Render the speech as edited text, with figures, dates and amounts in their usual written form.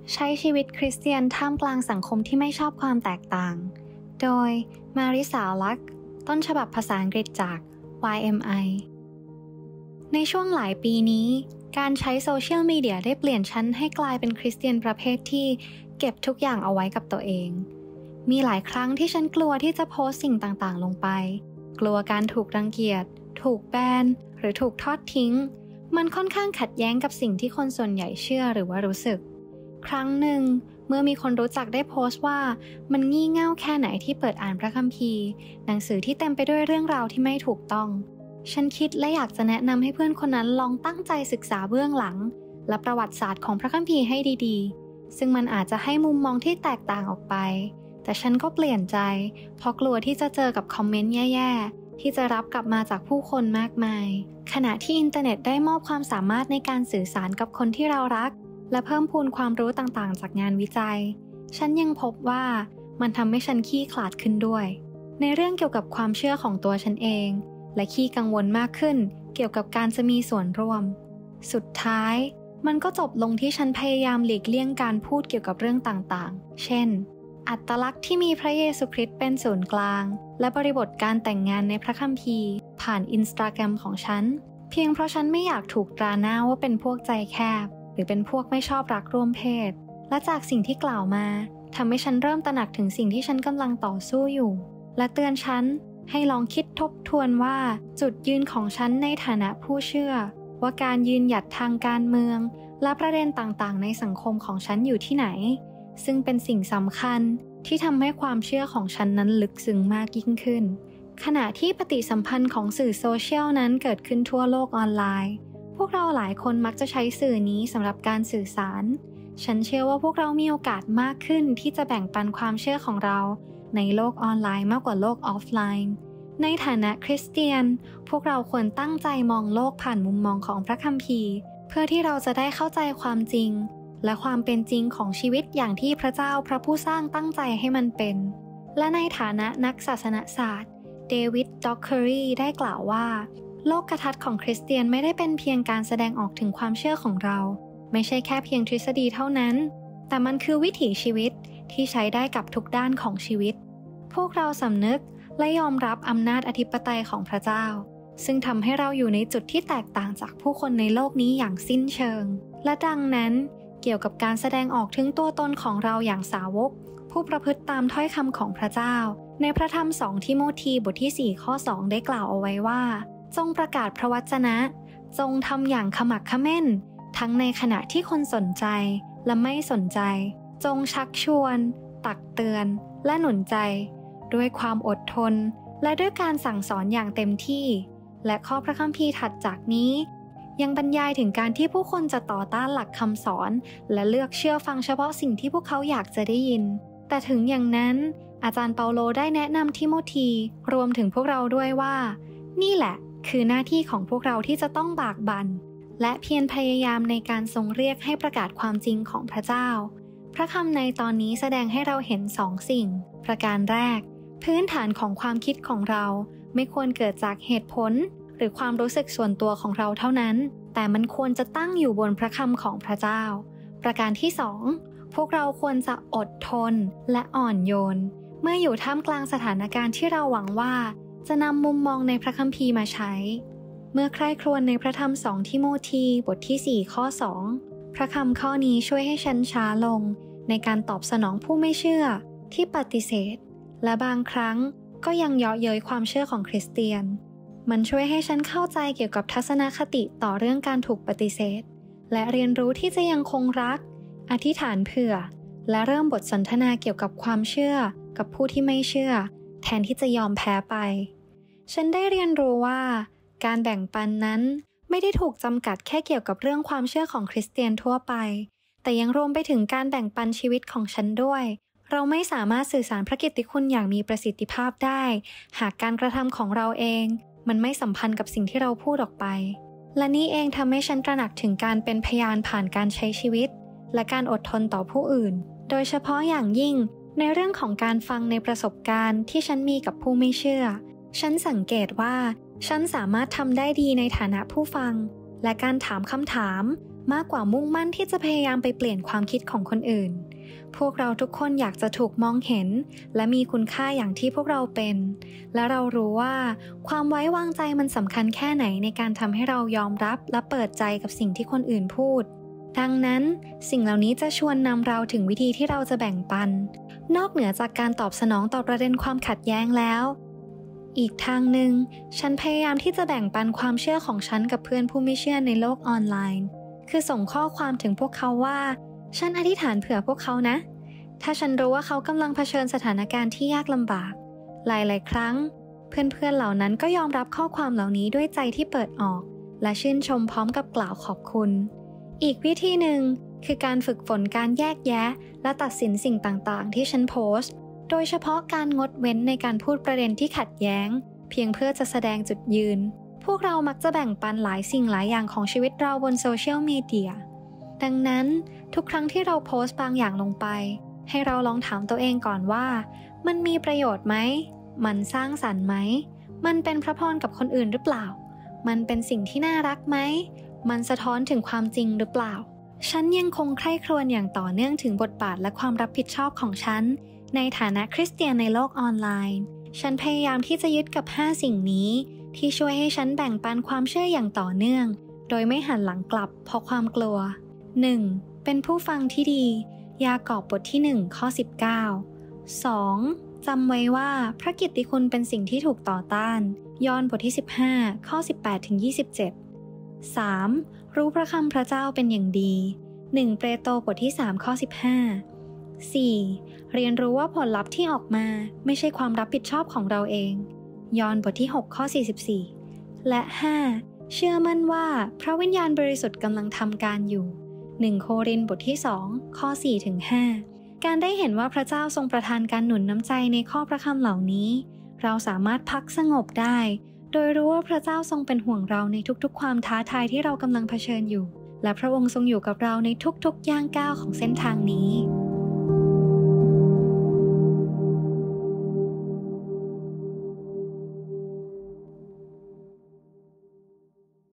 ใช้ชีวิตคริสเตียนท่ามกลางสังคมที่ไม่ชอบความแตกต่างโดยมาริสาลักษ์ต้นฉบับภาษาอังกฤษจาก YMI ในช่วงหลายปีนี้การใช้โซเชียลมีเดียได้เปลี่ยนฉันให้กลายเป็นคริสเตียนประเภทที่เก็บทุกอย่างเอาไว้กับตัวเองมีหลายครั้งที่ฉันกลัวที่จะโพสต์สิ่งต่างๆลงไปกลัวการถูกรังเกียจถูกแบนหรือถูกทอดทิ้งมันค่อนข้างขัดแย้งกับสิ่งที่คนส่วนใหญ่เชื่อหรือว่ารู้สึกครั้งหนึ่งเมื่อมีคนรู้จักได้โพสต์ว่ามันงี่เง่าแค่ไหนที่เปิดอ่านพระคัมภีร์หนังสือที่เต็มไปด้วยเรื่องราวที่ไม่ถูกต้องฉันคิดและอยากจะแนะนำให้เพื่อนคนนั้นลองตั้งใจศึกษาเบื้องหลังและประวัติศาสตร์ของพระคัมภีร์ให้ดีๆซึ่งมันอาจจะให้มุมมองที่แตกต่างออกไปแต่ฉันก็เปลี่ยนใจเพราะกลัวที่จะเจอกับคอมเมนต์แย่ๆที่จะรับกลับมาจากผู้คนมากมายขณะที่อินเทอร์เน็ตได้มอบความสามารถในการสื่อสารกับคนที่เรารักและเพิ่มพูนความรู้ต่างๆจากงานวิจัยฉันยังพบว่ามันทำให้ฉันขี้ขลาดขึ้นด้วยในเรื่องเกี่ยวกับความเชื่อของตัวฉันเองและขี้กังวลมากขึ้นเกี่ยวกับการจะมีส่วนร่วมสุดท้ายมันก็จบลงที่ฉันพยายามหลีกเลี่ยงการพูดเกี่ยวกับเรื่องต่างๆเช่นอัตลักษณ์ที่มีพระเยซูคริสต์เป็นศูนย์กลางและบริบทการแต่งงานในพระคัมภีร์ผ่านอินสตาแกรมของฉันเพียงเพราะฉันไม่อยากถูกตราหน้าว่าเป็นพวกใจแคบหรือเป็นพวกไม่ชอบรักร่วมเพศและจากสิ่งที่กล่าวมาทำให้ฉันเริ่มตระหนักถึงสิ่งที่ฉันกำลังต่อสู้อยู่และเตือนฉันให้ลองคิดทบทวนว่าจุดยืนของฉันในฐานะผู้เชื่อว่าการยืนหยัดทางการเมืองและประเด็นต่างๆในสังคมของฉันอยู่ที่ไหนซึ่งเป็นสิ่งสำคัญที่ทำให้ความเชื่อของฉันนั้นลึกซึ้งมากยิ่งขึ้นขณะที่ปฏิสัมพันธ์ของสื่อโซเชียลนั้นเกิดขึ้นทั่วโลกออนไลน์พวกเราหลายคนมักจะใช้สื่อนี้สำหรับการสื่อสารฉันเชื่อว่าพวกเรามีโอกาสมากขึ้นที่จะแบ่งปันความเชื่อของเราในโลกออนไลน์มากกว่าโลกออฟไลน์ในฐานะคริสเตียนพวกเราควรตั้งใจมองโลกผ่านมุมมองของพระคัมภีร์เพื่อที่เราจะได้เข้าใจความจริงและความเป็นจริงของชีวิตอย่างที่พระเจ้าพระผู้สร้างตั้งใจให้มันเป็นและในฐานะนักศาสนศาสตร์เดวิด ด็อกเคอรีได้กล่าวว่าโลกทัศน์ของคริสเตียนไม่ได้เป็นเพียงการแสดงออกถึงความเชื่อของเราไม่ใช่แค่เพียงทฤษฎีเท่านั้นแต่มันคือวิถีชีวิตที่ใช้ได้กับทุกด้านของชีวิตพวกเราสำนึกและยอมรับอำนาจอธิปไตยของพระเจ้าซึ่งทำให้เราอยู่ในจุดที่แตกต่างจากผู้คนในโลกนี้อย่างสิ้นเชิงและดังนั้นเกี่ยวกับการแสดงออกถึงตัวตนของเราอย่างสาวกผู้ประพฤติตามถ้อยคำของพระเจ้าในพระธรรม2 ทิโมธีบทที่4 ข้อ 2ได้กล่าวเอาไว้ว่าจงประกาศพระวจนะจงทำอย่างขมักเขม้นทั้งในขณะที่คนสนใจและไม่สนใจจงชักชวนตักเตือนและหนุนใจด้วยความอดทนและด้วยการสั่งสอนอย่างเต็มที่และข้อพระคัมภีร์ถัดจากนี้ยังบรรยายถึงการที่ผู้คนจะต่อต้านหลักคำสอนและเลือกเชื่อฟังเฉพาะสิ่งที่พวกเขาอยากจะได้ยินแต่ถึงอย่างนั้นอาจารย์เปาโลได้แนะนำทิโมธีรวมถึงพวกเราด้วยว่านี่แหละคือหน้าที่ของพวกเราที่จะต้องบากบั่นและเพียรพยายามในการทรงเรียกให้ประกาศความจริงของพระเจ้าพระคำในตอนนี้แสดงให้เราเห็น2 สิ่งประการแรกพื้นฐานของความคิดของเราไม่ควรเกิดจากเหตุผลหรือความรู้สึกส่วนตัวของเราเท่านั้นแต่มันควรจะตั้งอยู่บนพระคำของพระเจ้าประการที่2พวกเราควรจะอดทนและอ่อนโยนเมื่ออยู่ท่ามกลางสถานการณ์ที่เราหวังว่าจะนำมุมมองในพระคัมภีร์มาใช้เมื่อใคร่ครวญในพระธรรม2 ทิโมธีบทที่4 ข้อ 2พระคำข้อนี้ช่วยให้ฉันช้าลงในการตอบสนองผู้ไม่เชื่อที่ปฏิเสธและบางครั้งก็ยังเยาะเย้ยความเชื่อของคริสเตียนมันช่วยให้ฉันเข้าใจเกี่ยวกับทัศนคติต่อเรื่องการถูกปฏิเสธและเรียนรู้ที่จะยังคงรักอธิษฐานเผื่อและเริ่มบทสนทนาเกี่ยวกับความเชื่อกับผู้ที่ไม่เชื่อแทนที่จะยอมแพ้ไปฉันได้เรียนรู้ว่าการแบ่งปันนั้นไม่ได้ถูกจำกัดแค่เกี่ยวกับเรื่องความเชื่อของคริสเตียนทั่วไปแต่ยังรวมไปถึงการแบ่งปันชีวิตของฉันด้วยเราไม่สามารถสื่อสารพระกิตติคุณอย่างมีประสิทธิภาพได้หากการกระทำของเราเองมันไม่สัมพันธ์กับสิ่งที่เราพูดออกไปและนี่เองทำให้ฉันตระหนักถึงการเป็นพยานผ่านการใช้ชีวิตและการอดทนต่อผู้อื่นโดยเฉพาะอย่างยิ่งในเรื่องของการฟังในประสบการณ์ที่ฉันมีกับผู้ไม่เชื่อฉันสังเกตว่าฉันสามารถทำได้ดีในฐานะผู้ฟังและการถามคำถามมากกว่ามุ่งมั่นที่จะพยายามไปเปลี่ยนความคิดของคนอื่นพวกเราทุกคนอยากจะถูกมองเห็นและมีคุณค่าอย่างที่พวกเราเป็นและเรารู้ว่าความไว้วางใจมันสำคัญแค่ไหนในการทำให้เรายอมรับและเปิดใจกับสิ่งที่คนอื่นพูดดังนั้นสิ่งเหล่านี้จะชวนนำเราถึงวิธีที่เราจะแบ่งปันนอกเหนือจากการตอบสนองต่อประเด็นความขัดแย้งแล้วอีกทางหนึ่งฉันพยายามที่จะแบ่งปันความเชื่อของฉันกับเพื่อนผู้ไม่เชื่อในโลกออนไลน์คือส่งข้อความถึงพวกเขาว่าฉันอธิษฐานเผื่อพวกเขานะถ้าฉันรู้ว่าเขากำลังเผชิญสถานการณ์ที่ยากลำบากหลายๆครั้งเพื่อนๆเหล่านั้นก็ยอมรับข้อความเหล่านี้ด้วยใจที่เปิดออกและชื่นชมพร้อมกับกล่าวขอบคุณอีกวิธีหนึ่งคือการฝึกฝนการแยกแยะและตัดสินสิ่งต่างๆที่ฉันโพสต์โดยเฉพาะการงดเว้นในการพูดประเด็นที่ขัดแย้งเพียงเพื่อจะแสดงจุดยืนพวกเรามักจะแบ่งปันหลายสิ่งหลายอย่างของชีวิตเราบนโซเชียลมีเดียดังนั้นทุกครั้งที่เราโพสต์บางอย่างลงไปให้เราลองถามตัวเองก่อนว่ามันมีประโยชน์ไหมมันสร้างสรรค์ไหมมันเป็นพระพรกับคนอื่นหรือเปล่ามันเป็นสิ่งที่น่ารักไหมมันสะท้อนถึงความจริงหรือเปล่าฉันยังคงใคร่ครวญอย่างต่อเนื่องถึงบทบาทและความรับผิดชอบของฉันในฐานะคริสเตียนในโลกออนไลน์ฉันพยายามที่จะยึดกับ5สิ่งนี้ที่ช่วยให้ฉันแบ่งปันความเชื่ออย่างต่อเนื่องโดยไม่หันหลังกลับเพราะความกลัว 1. เป็นผู้ฟังที่ดียากอบบทที่1ข้อ19 2. จำไว้ว่าพระกิตติคุณเป็นสิ่งที่ถูกต่อต้านยอห์นบทที่15ข้อ18ถึง27 3. รู้พระคำพระเจ้าเป็นอย่างดี1เปโตรบทที่3ข้อ15 4. เรียนรู้ว่าผลลัพธ์ที่ออกมาไม่ใช่ความรับผิดชอบของเราเองยอห์นบทที่6ข้อ44และ 5. เชื่อมั่นว่าพระวิญญาณบริสุทธิ์กำลังทำการอยู่1โครินธ์บทที่2ข้อ4ถึง5การได้เห็นว่าพระเจ้าทรงประทานการหนุนน้ำใจในข้อพระคำเหล่านี้เราสามารถพักสงบได้โดยรู้ว่าพระเจ้าทรงเป็นห่วงเราในทุกๆความท้าทายที่เรากำลังเผชิญอยู่และพระองค์ทรงอยู่กับเราในทุกๆย่างก้าวของเส้นทางนี้